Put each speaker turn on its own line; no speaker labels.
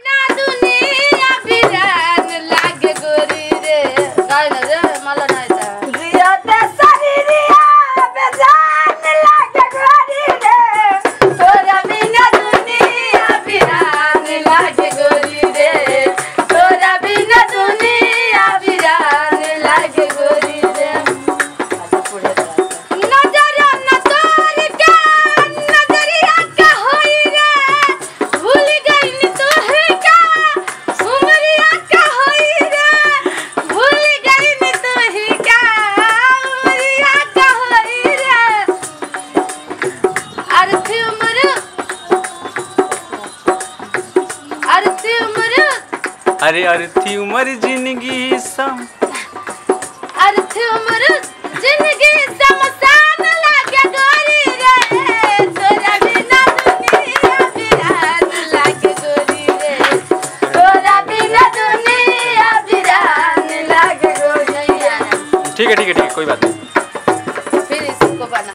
ना दुनिया बिरान लागे गोरी रे गाय ना रे मला नाही ता जिया ते शरीरिया बेजान लागे गोरी रे तोरा बिना दुनिया बिरान लागे गोरी रे तोरा बिना दुनिया बिरान लागे गोरी रे नजर न तोर के नजरिया का होई रे भूल गइल तोहे का उमरिया का होई रे भूल गइल तोहे का उमरिया का होई रे अरे
थी उम्र जिंदगी सम
जिंदगी समसान लागे गोरी रे तोरा बिना दुनिया बिरान लागे गोरी रे तोरा बिना दुनिया बिरान लागे गोरी।
ठीक है कोई बात नहीं।